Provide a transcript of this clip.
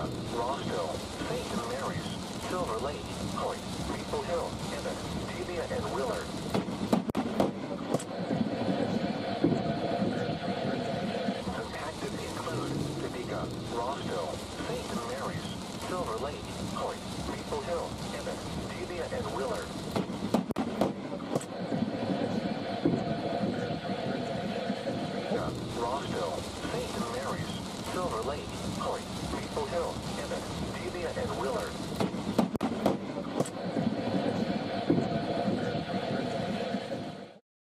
Topeka, Rossville, St. Mary's, Silver Lake, Point, Maple Hill, Emmett, Tibia, and Willard. Impacted include Topeka, Rossville, St. Mary's, Silver Lake, Point, Maple Hill, Emmett, Tibia, and Willard. Rossville, St. Mary's, Silver Lake, Point, Maple Hill, Emmett, Tibia, and Willard.